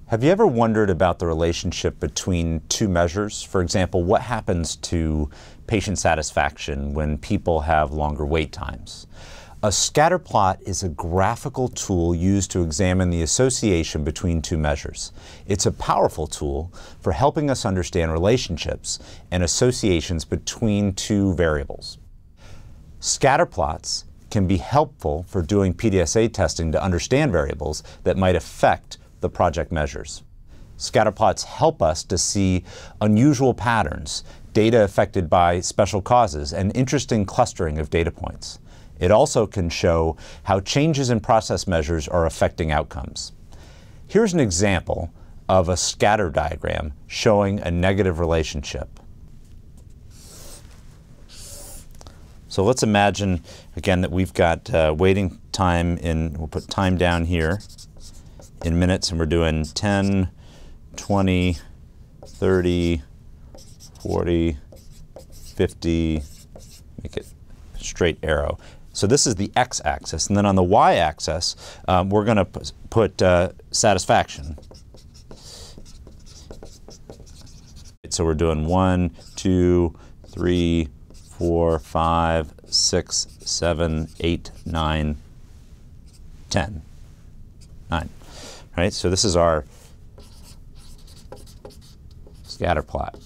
Have you ever wondered about the relationship between two measures? For example, what happens to patient satisfaction when people have longer wait times? A scatterplot is a graphical tool used to examine the association between two measures. It's a powerful tool for helping us understand relationships and associations between two variables. Scatterplots can be helpful for doing PDSA testing to understand variables that might affect the project measures. Scatterplots help us to see unusual patterns, data affected by special causes, and interesting clustering of data points. It also can show how changes in process measures are affecting outcomes. Here's an example of a scatter diagram showing a negative relationship. So let's imagine, again, that we've got waiting time we'll put time down here in minutes, and we're doing 10, 20, 30, 40, 50, make it a straight arrow. So this is the x-axis, and then on the y-axis, we're going to put satisfaction. So we're doing 1, 2, 3, 4, 5, 6, 7, 8, 9, 10. 9. Right? So this is our scatter plot.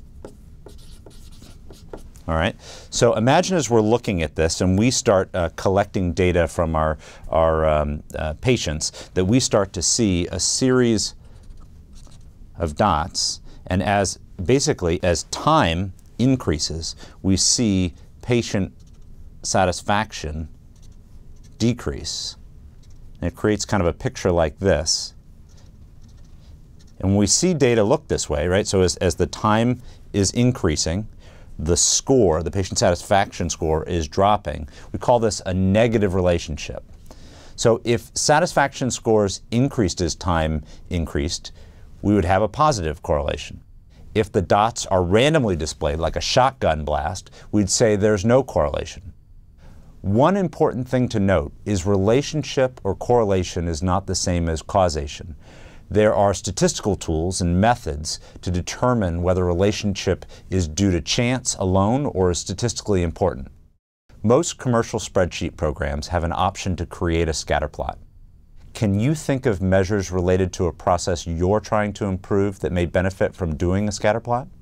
All right. So imagine as we're looking at this and we start collecting data from our patients, that we start to see a series of dots, and basically as time increases, we see patient satisfaction decrease. And it creates kind of a picture like this. And when we see data look this way, right, so as the time is increasing, the score, the patient satisfaction score, is dropping. We call this a negative relationship. So if satisfaction scores increased as time increased, we would have a positive correlation. If the dots are randomly displayed like a shotgun blast, we'd say there's no correlation. One important thing to note is relationship or correlation is not the same as causation. There are statistical tools and methods to determine whether a relationship is due to chance alone or is statistically important. Most commercial spreadsheet programs have an option to create a scatterplot. Can you think of measures related to a process you're trying to improve that may benefit from doing a scatterplot?